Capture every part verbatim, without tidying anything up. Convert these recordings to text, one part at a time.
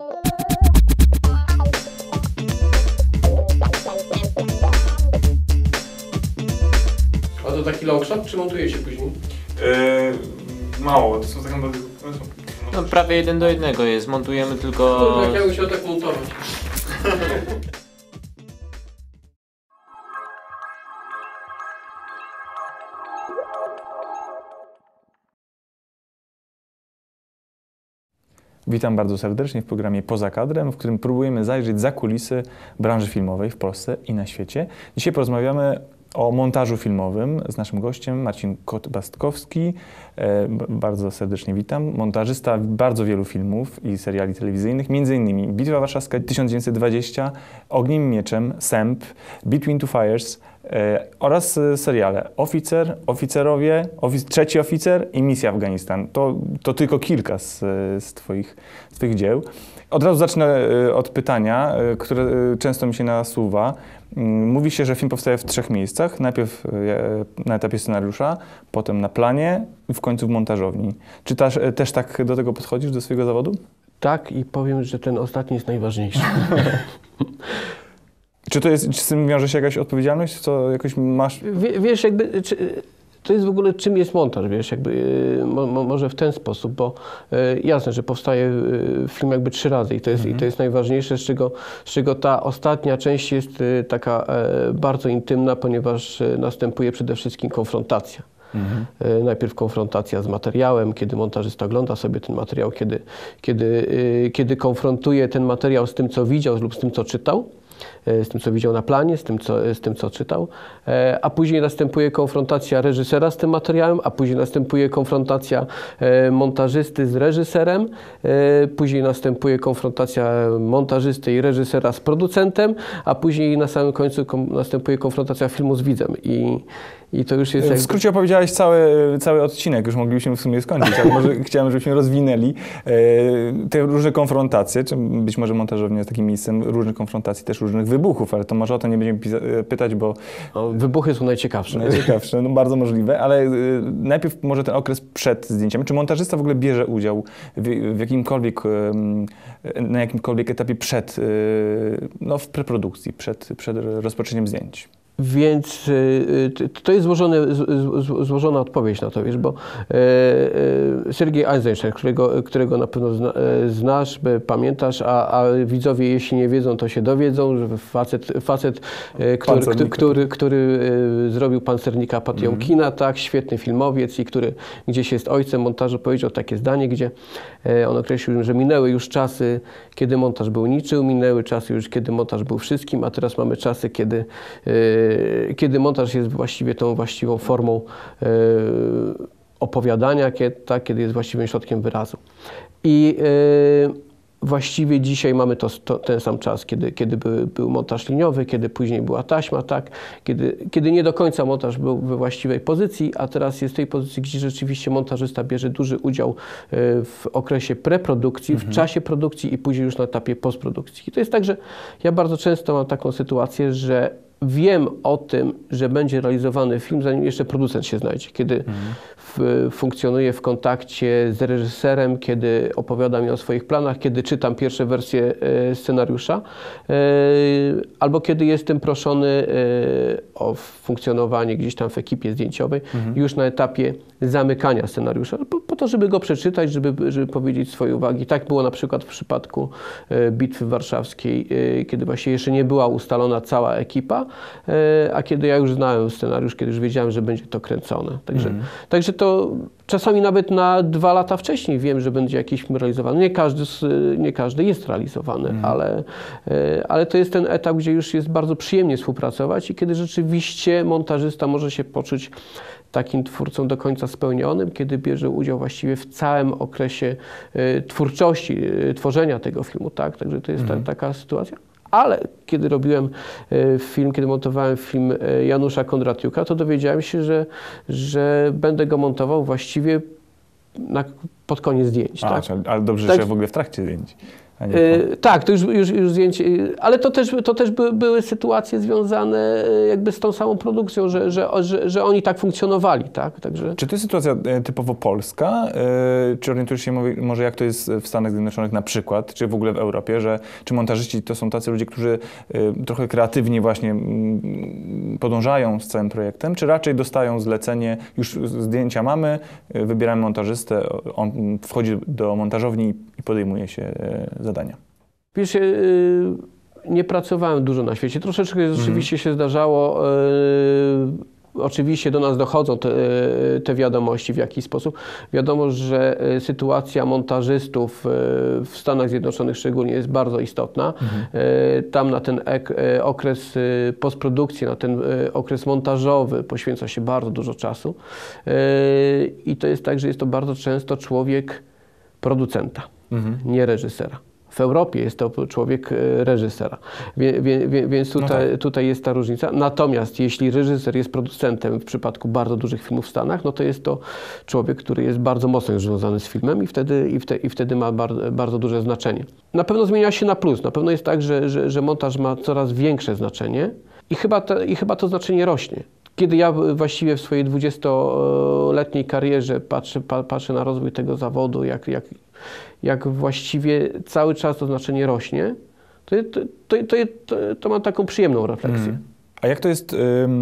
A to taki longshot, czy montuje się później? Yy, mało, to są tak naprawdę... No prawie jeden do jednego jest, montujemy tylko... No, jak ja musiał tak montować. Witam bardzo serdecznie w programie Poza Kadrem, w którym próbujemy zajrzeć za kulisy branży filmowej w Polsce i na świecie. Dzisiaj porozmawiamy o montażu filmowym z naszym gościem Marcin Kot-Bastkowski. E, bardzo serdecznie witam. Montażysta bardzo wielu filmów i seriali telewizyjnych, między innymi Bitwa Warszawska tysiąc dziewięćset dwadzieścia, Ogniem i Mieczem, Sęp, Between Two Fires e, oraz seriale Oficer, Oficerowie, ofic Trzeci Oficer i Misja Afganistan. To, to tylko kilka z, z, twoich, z twoich dzieł. Od razu zacznę od pytania, które często mi się nasuwa. Mówi się, że film powstaje w trzech miejscach. Najpierw na etapie scenariusza, potem na planie i w końcu w montażowni. Czy też, też tak do tego podchodzisz, do swojego zawodu? Tak, i powiem, że ten ostatni jest najważniejszy. Czy to jest, czy z tym wiąże się jakaś odpowiedzialność? Co jakoś masz? W, wiesz, jakby... Czy, to jest w ogóle, czym jest montaż, wiesz, jakby mo, może w ten sposób, bo e, jasne, że powstaje e, film jakby trzy razy i to jest, mm-hmm. i to jest najważniejsze, z czego, z czego ta ostatnia część jest e, taka e, bardzo intymna, ponieważ e, następuje przede wszystkim konfrontacja. Mm-hmm. E, najpierw konfrontacja z materiałem, kiedy montażysta ogląda sobie ten materiał, kiedy, kiedy, e, kiedy konfrontuje ten materiał z tym, co widział lub z tym, co czytał. Z tym, co widział na planie, z tym, co, z tym, co czytał, a później następuje konfrontacja reżysera z tym materiałem, a później następuje konfrontacja montażysty z reżyserem, później następuje konfrontacja montażysty i reżysera z producentem, a później na samym końcu następuje konfrontacja filmu z widzem. I, I to już jest w jakby... skrócie opowiedziałeś cały, cały odcinek, już moglibyśmy w sumie skończyć, ale może chciałem, żebyśmy rozwinęli e, te różne konfrontacje, czy być może montażownia jest takim miejscem różnych konfrontacji, też różnych wybuchów, ale to może o to nie będziemy pytać, bo... O, wybuchy są najciekawsze. Najciekawsze, no bardzo możliwe, ale e, najpierw może ten okres przed zdjęciami. Czy montażysta w ogóle bierze udział w, w jakimkolwiek, e, na jakimkolwiek etapie przed, e, no w preprodukcji, przed, przed rozpoczęciem zdjęć? Więc y, to jest złożone, z, z, złożona odpowiedź na to, wiesz, bo y, y, Sergiej Eisenstein, którego, którego na pewno zna, y, znasz, pamiętasz, a, a widzowie, jeśli nie wiedzą, to się dowiedzą, że facet, facet y, który, który, który, który y, zrobił Pancernika Patiomkina, mm. tak, świetny filmowiec i który gdzieś jest ojcem montażu, powiedział takie zdanie, gdzie y, on określił, że minęły już czasy, kiedy montaż był niczym, minęły czasy już, kiedy montaż był wszystkim, a teraz mamy czasy, kiedy y, kiedy montaż jest właściwie tą właściwą formą e, opowiadania, kiedy, tak, kiedy jest właściwym środkiem wyrazu. I e, właściwie dzisiaj mamy to, to, ten sam czas, kiedy, kiedy by, był montaż liniowy, kiedy później była taśma, tak, kiedy, kiedy nie do końca montaż był we właściwej pozycji, a teraz jest w tej pozycji, gdzie rzeczywiście montażysta bierze duży udział e, w okresie preprodukcji, mhm. w czasie produkcji i później już na etapie postprodukcji. I to jest tak, że ja bardzo często mam taką sytuację, że wiem o tym, że będzie realizowany film, zanim jeszcze producent się znajdzie, kiedy mhm. w, funkcjonuję w kontakcie z reżyserem, kiedy opowiada mi o swoich planach, kiedy czytam pierwsze wersje e, scenariusza, e, albo kiedy jestem proszony e, o funkcjonowanie gdzieś tam w ekipie zdjęciowej, mhm. już na etapie zamykania scenariusza, po, po to, żeby go przeczytać, żeby, żeby powiedzieć swoje uwagi. Tak było na przykład w przypadku e, Bitwy Warszawskiej, e, kiedy właśnie jeszcze nie była ustalona cała ekipa, a kiedy ja już znałem scenariusz, kiedy już wiedziałem, że będzie to kręcone. Także, mm. także to czasami nawet na dwa lata wcześniej wiem, że będzie jakiś film realizowany. Nie każdy, nie każdy jest realizowany, mm. ale, ale to jest ten etap, gdzie już jest bardzo przyjemnie współpracować i kiedy rzeczywiście montażysta może się poczuć takim twórcą do końca spełnionym, kiedy bierze udział właściwie w całym okresie twórczości, tworzenia tego filmu. Tak? Także to jest mm. ta, taka sytuacja. Ale kiedy robiłem film, kiedy montowałem film Janusza Kondratiuka, to dowiedziałem się, że, że będę go montował właściwie na, pod koniec zdjęć. A, tak? ale dobrze, tak, że w ogóle w trakcie zdjęć. a nie po. E, tak, to już, już, już zdjęcie, ale to też, to też były, tak, to już, już, już zdjęcie, ale to też, to też by, były sytuacje związane jakby z tą samą produkcją, że, że, że, że oni tak funkcjonowali, tak, także... Czy to jest sytuacja e, typowo polska? E, Czy orientujesz się mowy- może jak to jest w Stanach Zjednoczonych na przykład, czy w ogóle w Europie, że czy montażyści to są tacy ludzie, którzy e, trochę kreatywnie właśnie mm, podążają z całym projektem, czy raczej dostają zlecenie, już zdjęcia mamy, e, wybieramy montażystę, on wchodzi do montażowni i podejmuje się e, zadania? Wiesz, yy, nie pracowałem dużo na świecie. Troszeczkę rzeczywiście się zdarzało. Yy, oczywiście do nas dochodzą te, yy, te wiadomości w jakiś sposób. Wiadomo, że yy, sytuacja montażystów yy, w Stanach Zjednoczonych szczególnie jest bardzo istotna. Mhm. Yy, tam na ten ek, yy, okres yy, postprodukcji, na ten yy, okres montażowy poświęca się bardzo dużo czasu. Yy, I to jest tak, że jest to bardzo często człowiek producenta, mhm. nie reżysera. W Europie jest to człowiek reżysera, wie, wie, wie, więc tutaj, no tak. tutaj jest ta różnica. Natomiast jeśli reżyser jest producentem w przypadku bardzo dużych filmów w Stanach, no to jest to człowiek, który jest bardzo mocno związany z filmem i wtedy, i wtedy, i wtedy ma bardzo, bardzo duże znaczenie. Na pewno zmienia się na plus. Na pewno jest tak, że, że, że montaż ma coraz większe znaczenie i chyba, te, i chyba to znaczenie rośnie. Kiedy ja właściwie w swojej dwudziestoletniej karierze patrzę, patrzę na rozwój tego zawodu, jak, jak, jak właściwie cały czas to znaczenie rośnie, to, to, to, to, to mam taką przyjemną refleksję. Mm. A jak to jest,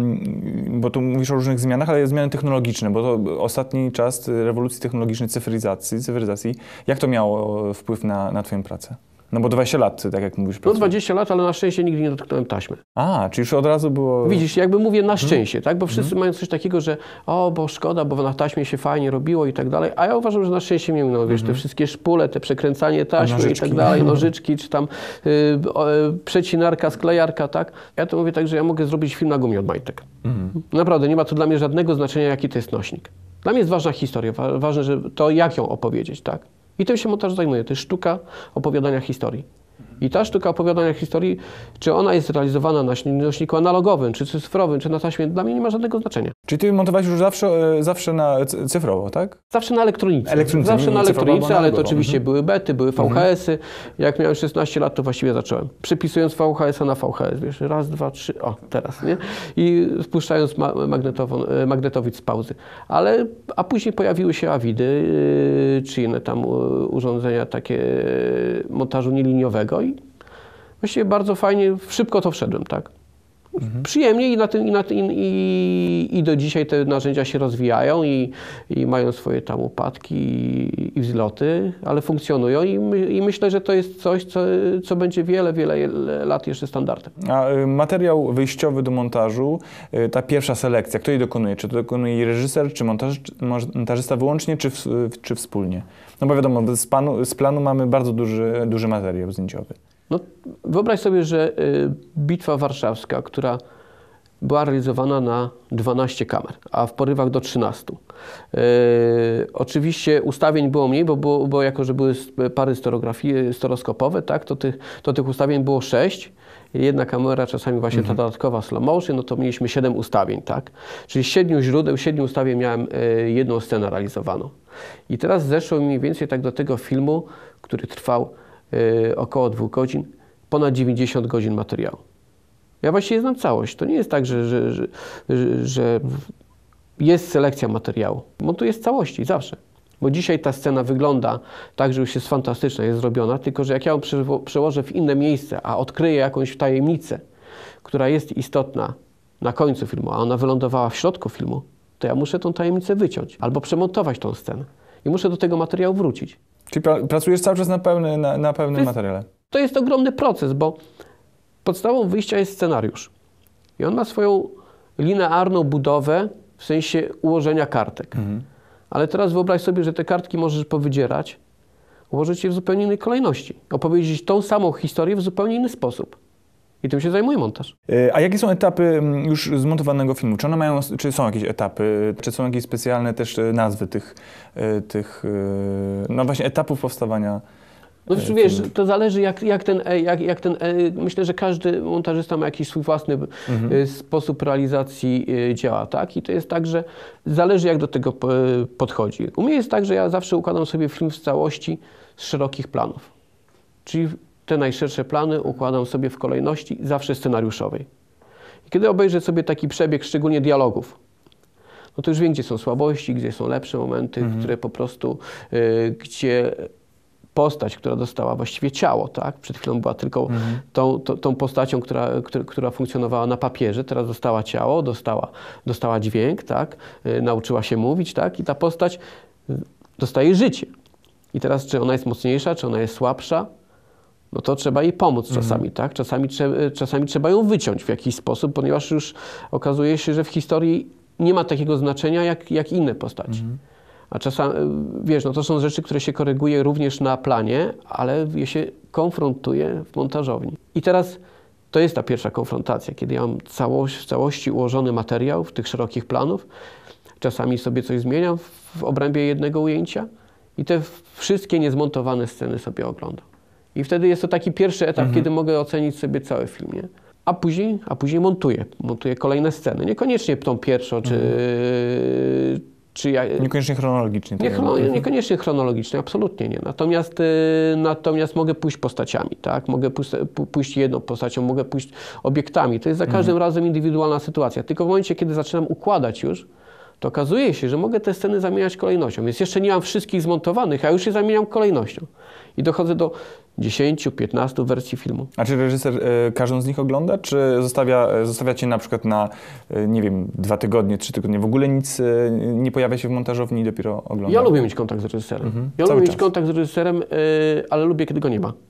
bo tu mówisz o różnych zmianach, ale zmiany technologiczne, bo to ostatni czas rewolucji technologicznej, cyfryzacji, cyfryzacji, jak to miało wpływ na, na twoją pracę? No bo dwadzieścia lat, tak jak mówisz. No dwadzieścia lat, ale na szczęście nigdy nie dotknąłem taśmy. A, czyli już od razu było... Widzisz, jakby mówię na szczęście, hmm. tak? Bo wszyscy hmm. mają coś takiego, że o, bo szkoda, bo na taśmie się fajnie robiło i tak dalej, a ja uważam, że na szczęście mnie, no wiesz, hmm. te wszystkie szpule, te przekręcanie taśmy nożyczki. i tak dalej, nożyczki, czy tam y, y, przecinarka, sklejarka, tak? Ja to mówię tak, że ja mogę zrobić film na gumie od majtek. Hmm. Naprawdę, nie ma to dla mnie żadnego znaczenia, jaki to jest nośnik. Dla mnie jest ważna historia, wa ważne, że to jak ją opowiedzieć, tak? I tym się montaż zajmuje, to jest sztuka opowiadania historii. I ta sztuka opowiadania historii, czy ona jest realizowana na nośniku analogowym, czy cyfrowym, czy na taśmie, dla mnie nie ma żadnego znaczenia. Czyli ty montowałeś już zawsze, zawsze na cyfrowo, tak? Zawsze na elektronice. elektronice zawsze nie, na nie elektronice, ale to oczywiście mhm. były bety, były V H S y. Jak miałem szesnaście lat, to właściwie zacząłem. Przypisując V H S a na V H S, wiesz, raz, dwa, trzy, o, teraz, nie? I spuszczając ma magnetowid z pauzy. Ale, a później pojawiły się awidy, yy, czy inne tam urządzenia takie montażu nieliniowego i właściwie bardzo fajnie, szybko to wszedłem, tak. Mhm. Przyjemnie i, na tym, i, na tym, i, i do dzisiaj te narzędzia się rozwijają i, i mają swoje tam upadki i, i wzloty, ale funkcjonują i, my, i myślę, że to jest coś, co, co będzie wiele, wiele lat jeszcze standardem. A y, materiał wyjściowy do montażu, y, ta pierwsza selekcja, kto jej dokonuje? Czy to dokonuje jej reżyser, czy montaż, montażysta wyłącznie, czy, w, czy wspólnie? No bo wiadomo, z planu, z planu mamy bardzo duży, duży materiał zdjęciowy. No, wyobraź sobie, że y, Bitwa Warszawska, która była realizowana na dwanaście kamer, a w porywach do trzynastu. Y, oczywiście ustawień było mniej, bo, było, bo jako, że były pary stereoskopowe, tak, to, tych, to tych ustawień było sześć. Jedna kamera, czasami właśnie mhm. ta dodatkowa slow motion, no to mieliśmy siedem ustawień, tak? Czyli z siedmiu źródeł, siedmiu ustawień miałem y, jedną scenę realizowaną. I teraz zeszło mniej więcej tak do tego filmu, który trwał Yy, około dwóch godzin, ponad dziewięćdziesiąt godzin materiału. Ja właściwie znam całość. To nie jest tak, że, że, że, że, że jest selekcja materiału. Montuję z całości, zawsze. Bo dzisiaj ta scena wygląda tak, że już jest fantastyczna, jest zrobiona, tylko że jak ja ją przełożę w inne miejsce, a odkryję jakąś tajemnicę, która jest istotna na końcu filmu, a ona wylądowała w środku filmu, to ja muszę tą tajemnicę wyciąć albo przemontować tą scenę. I muszę do tego materiału wrócić. Czyli pra pracujesz cały czas na, pełny, na, na pełnym to jest, materiale? To jest ogromny proces, bo podstawą wyjścia jest scenariusz. I on ma swoją linearną budowę w sensie ułożenia kartek. Mhm. Ale teraz wyobraź sobie, że te kartki możesz powydzierać, ułożyć je w zupełnie innej kolejności. Opowiedzieć tą samą historię w zupełnie inny sposób. I tym się zajmuje montaż. A jakie są etapy już zmontowanego filmu? Czy one mają, czy są jakieś etapy? Czy są jakieś specjalne też nazwy tych, tych no właśnie etapów powstawania? No wiesz, wiesz, to zależy jak, jak ten, jak, jak ten, myślę, że każdy montażysta ma jakiś swój własny mhm. sposób realizacji dzieła, tak? I to jest tak, że zależy jak do tego podchodzi. U mnie jest tak, że ja zawsze układam sobie film w całości z szerokich planów. Czyli te najszersze plany układam sobie w kolejności, zawsze scenariuszowej. I kiedy obejrzę sobie taki przebieg, szczególnie dialogów, no to już wiem, gdzie są słabości, gdzie są lepsze momenty, mhm. które po prostu, y, gdzie postać, która dostała właściwie ciało, tak? Przed chwilą była tylko mhm. tą, tą, tą postacią, która, która, która funkcjonowała na papierze, teraz dostała ciało, dostała, dostała dźwięk, tak? Y, nauczyła się mówić, tak? I ta postać dostaje życie. I teraz, czy ona jest mocniejsza, czy ona jest słabsza, no to trzeba jej pomóc mhm. czasami, tak? Czasami, trze czasami trzeba ją wyciąć w jakiś sposób, ponieważ już okazuje się, że w historii nie ma takiego znaczenia jak, jak inne postaci. Mhm. A czasami, wiesz, no to są rzeczy, które się koryguje również na planie, ale je się konfrontuje w montażowni. I teraz to jest ta pierwsza konfrontacja, kiedy ja mam całość, w całości ułożony materiał w tych szerokich planów. Czasami sobie coś zmieniam w obrębie jednego ujęcia i te wszystkie niezmontowane sceny sobie oglądam. I wtedy jest to taki pierwszy etap, mhm. kiedy mogę ocenić sobie cały film, nie? A później, a później montuję. Montuję kolejne sceny. Niekoniecznie tą pierwszą, czy... Mhm. czy ja, niekoniecznie chronologicznie. Nie, chrono, niekoniecznie chronologicznie, absolutnie nie. Natomiast, y, natomiast mogę pójść postaciami, tak? Mogę pójść, pójść jedną postacią, mogę pójść obiektami. To jest za każdym mhm. razem indywidualna sytuacja. Tylko w momencie, kiedy zaczynam układać już, to okazuje się, że mogę te sceny zamieniać kolejnością. Więc jeszcze nie mam wszystkich zmontowanych, a już je zamieniam kolejnością. I dochodzę do dziesięciu, piętnastu wersji filmu. A czy reżyser y, każdą z nich ogląda, czy zostawia, zostawia cię na przykład na, y, nie wiem, dwa tygodnie, trzy tygodnie, w ogóle nic y, nie pojawia się w montażowni i dopiero ogląda? Ja lubię mieć kontakt z reżyserem. Mhm. Ja Cały lubię czas. mieć kontakt z reżyserem, y, ale lubię, kiedy go nie ma.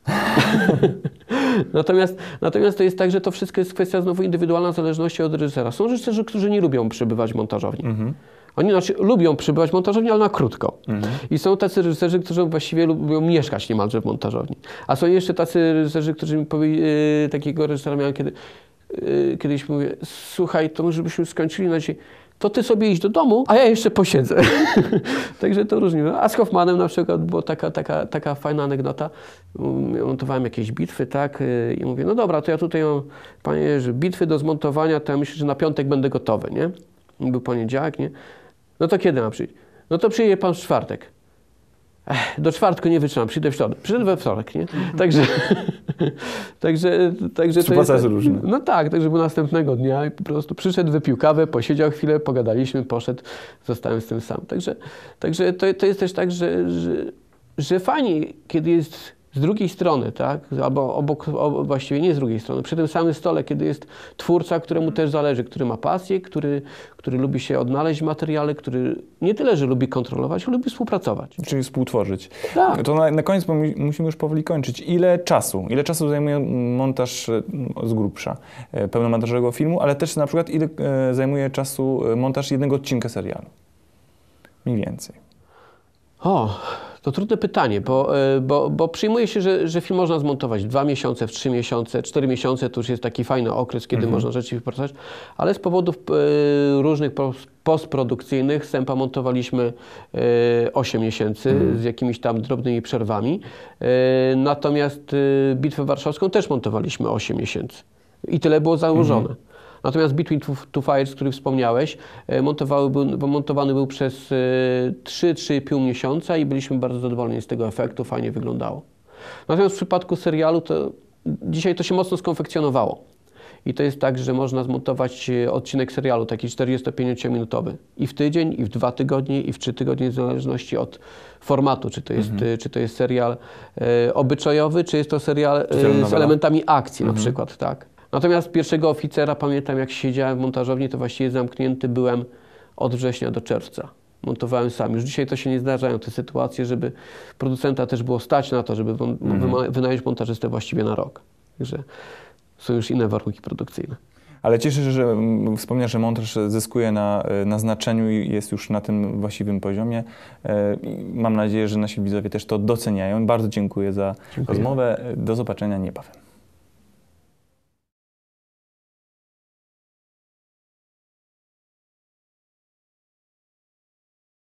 natomiast, natomiast to jest tak, że to wszystko jest kwestia znowu indywidualna w zależności od reżysera. Są reżyserzy, którzy nie lubią przebywać w montażowni. Mhm. Oni znaczy, lubią przebywać w montażowni, ale na krótko. Mhm. I są tacy reżyserzy, którzy właściwie lubią mieszkać niemalże w montażowni. A są jeszcze tacy reżyserzy, którzy mi powie, yy, takiego reżysera miałem kiedy, yy, kiedyś mówię, słuchaj, to może byśmy skończyli na dzisiaj, to ty sobie idź do domu, a ja jeszcze posiedzę. Także to różnie. A z Hoffmanem na przykład była taka, taka, taka fajna anegdota. Montowałem jakieś bitwy, tak, yy, i mówię, no dobra, to ja tutaj mam, panie, że bitwy do zmontowania, to ja myślę, że na piątek będę gotowy, nie? Był poniedziałek, nie? No to kiedy mam przyjść? No to przyjdzie pan w czwartek. Ech, do czwartku nie wytrzymam, przyjdę w środę. Przyjdę we wtorek, nie? Także... także, także to jest różne. No tak, także był następnego dnia i po prostu przyszedł, wypił kawę, posiedział chwilę, pogadaliśmy, poszedł, zostałem z tym sam. Także, także to, to jest też tak, że, że, że fajnie, kiedy jest z drugiej strony, tak? Albo obok, ob, właściwie nie z drugiej strony, przy tym samym stole, kiedy jest twórca, któremu też zależy, który ma pasję, który, który lubi się odnaleźć w materiale, który nie tyle, że lubi kontrolować, ale lubi współpracować. Czyli współtworzyć. Tak. To na, na koniec, bo musimy już powoli kończyć. Ile czasu? Ile czasu zajmuje montaż z grubsza pełnometrażowego filmu, ale też na przykład ile zajmuje czasu montaż jednego odcinka serialu? Mniej więcej. O, to trudne pytanie, bo, bo, bo przyjmuje się, że, że film można zmontować w dwa miesiące, w trzy miesiące, cztery miesiące, to już jest taki fajny okres, kiedy mhm. można rzeczy wypracować, ale z powodów e, różnych postprodukcyjnych Sępa montowaliśmy e, osiem miesięcy mhm. z jakimiś tam drobnymi przerwami, e, natomiast e, Bitwę Warszawską też montowaliśmy osiem miesięcy i tyle było założone. Mhm. Natomiast Between Two Fires, który wspomniałeś, montowały był, montowany był przez trzy do trzech i pół miesiąca i byliśmy bardzo zadowoleni z tego efektu, fajnie wyglądało. Natomiast w przypadku serialu to dzisiaj to się mocno skonfekcjonowało. I to jest tak, że można zmontować odcinek serialu, taki czterdziestopięciominutowy i w tydzień, i w dwa tygodnie, i w trzy tygodnie, w zależności od formatu, czy to jest, mhm. czy to jest serial e, obyczajowy, czy jest to serial e, z elementami akcji mhm. na przykład, tak. Natomiast pierwszego oficera, pamiętam jak siedziałem w montażowni, to właściwie zamknięty byłem od września do czerwca. Montowałem sam. Już dzisiaj to się nie zdarzają te sytuacje, żeby producenta też było stać na to, żeby mhm. wynająć montażystę właściwie na rok. Także są już inne warunki produkcyjne. Ale cieszę się, że wspomniałeś, że montaż zyskuje na, na znaczeniu i jest już na tym właściwym poziomie. Mam nadzieję, że nasi widzowie też to doceniają. Bardzo dziękuję za dziękuję. rozmowę. Do zobaczenia niebawem.